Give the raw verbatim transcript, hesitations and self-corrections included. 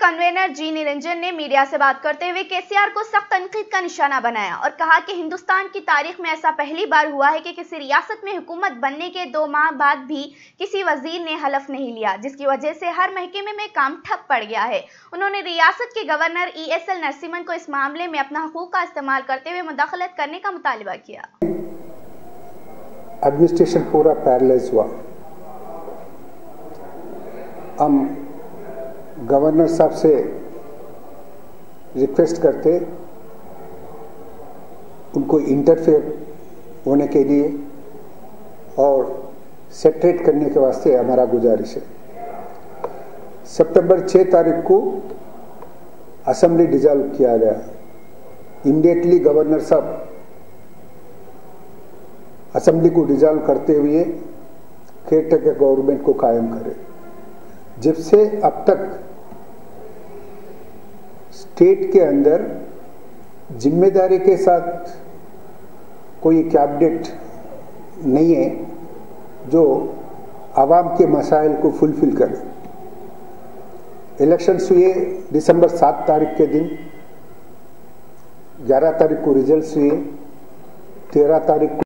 Convener जी निरंजन ने media से बात करते हुए केसीआर को सख्त तनकीद का निशाना बनाया और कहा कि हिंदुस्तान की तारीख में ऐसा पहली बार हुआ है कि किसी रियासत में हुकूमत बनने के दो माह बाद भी किसी वजीर ने हलफ नहीं लिया, जिसकी वजह से हर महकमे में काम ठप पड़ गया है। उन्होंने रियासत के governor E S L Narasimhan को इस मामले में अपना हुकूक का इस्तेमाल करते हुए मुदाखलत करने का मुतालबा किया। एडमिनिस्ट्रेशन पूरा पैरालाइज हुआ। हम गवर्नर साहब से रिक्वेस्ट करते उनको इंटरफेयर होने के लिए और सेपरेट करने के वास्ते हमारा गुजारिश है। सितंबर छह तारीख को असेंबली डिसॉल्व किया गया। इमीडिएटली गवर्नर साहब असेंबली को डिसॉल्व करते हुए केयरटेकर गवर्नमेंट को कायम करे। जब से अब तक स्टेट के अंदर जिम्मेदारी के साथ कोई कैबिनेट नहीं है जो आवाम के मसाइल को फुलफिल करे। इलेक्शंस हुए दिसंबर सात तारीख के दिन, ग्यारह तारीख को रिजल्ट्स हुए, तेरह तारीख को